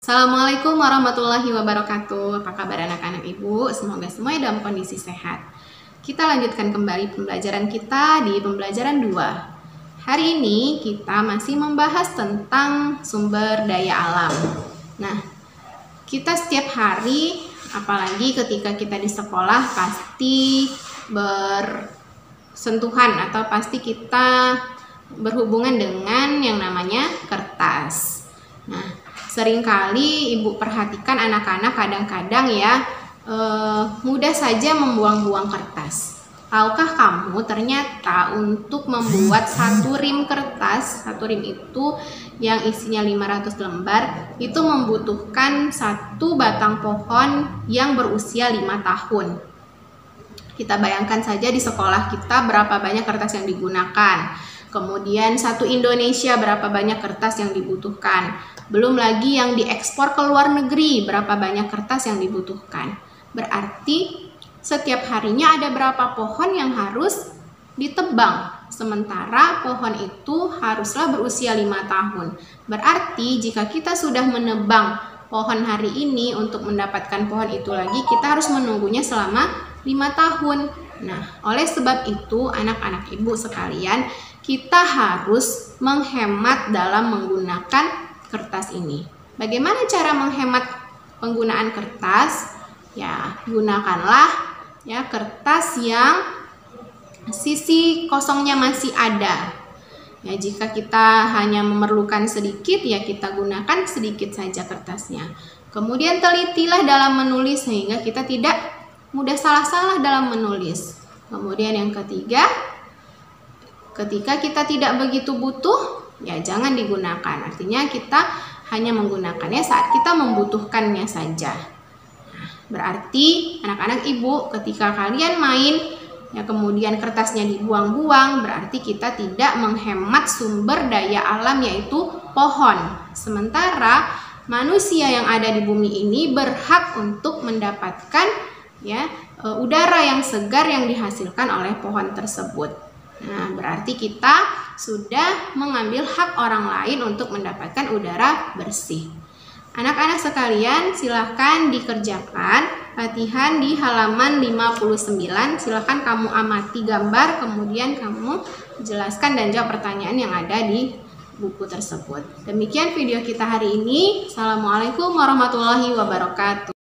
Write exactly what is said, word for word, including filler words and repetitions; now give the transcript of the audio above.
Assalamualaikum warahmatullahi wabarakatuh. Apa kabar anak-anak ibu? Semoga semuanya dalam kondisi sehat. Kita lanjutkan kembali pembelajaran kita di pembelajaran dua. Hari ini kita masih membahas tentang sumber daya alam. Nah, kita setiap hari, apalagi ketika kita di sekolah, pasti bersentuhan atau pasti kita berhubungan dengan yang namanya kertas. Nah, seringkali ibu perhatikan anak-anak kadang-kadang ya eh, mudah saja membuang-buang kertas. Tahukah kamu ternyata untuk membuat satu rim kertas, satu rim itu yang isinya lima ratus lembar, itu membutuhkan satu batang pohon yang berusia lima tahun. Kita bayangkan saja di sekolah kita berapa banyak kertas yang digunakan. Kemudian satu Indonesia berapa banyak kertas yang dibutuhkan. Belum lagi yang diekspor ke luar negeri, berapa banyak kertas yang dibutuhkan. Berarti setiap harinya ada berapa pohon yang harus ditebang. Sementara pohon itu haruslah berusia lima tahun. Berarti jika kita sudah menebang pohon hari ini untuk mendapatkan pohon itu lagi, kita harus menunggunya selama lima tahun. Nah, oleh sebab itu anak-anak ibu sekalian, kita harus menghemat dalam menggunakan kertas ini. Bagaimana cara menghemat penggunaan kertas? Ya, gunakanlah ya kertas yang sisi kosongnya masih ada. Ya, jika kita hanya memerlukan sedikit, ya kita gunakan sedikit saja kertasnya. Kemudian telitilah dalam menulis sehingga kita tidak mudah salah-salah dalam menulis. Kemudian yang ketiga, ketika kita tidak begitu butuh, ya jangan digunakan. Artinya kita hanya menggunakannya saat kita membutuhkannya saja. Nah, berarti anak-anak ibu ketika kalian main ya kemudian kertasnya dibuang-buang, berarti kita tidak menghemat sumber daya alam yaitu pohon. Sementara manusia yang ada di bumi ini berhak untuk mendapatkan ya udara yang segar yang dihasilkan oleh pohon tersebut. Nah, berarti kita sudah mengambil hak orang lain untuk mendapatkan udara bersih. Anak-anak sekalian, silahkan dikerjakan latihan di halaman lima puluh sembilan. Silahkan kamu amati gambar, kemudian kamu jelaskan dan jawab pertanyaan yang ada di buku tersebut. Demikian video kita hari ini. Assalamualaikum warahmatullahi wabarakatuh.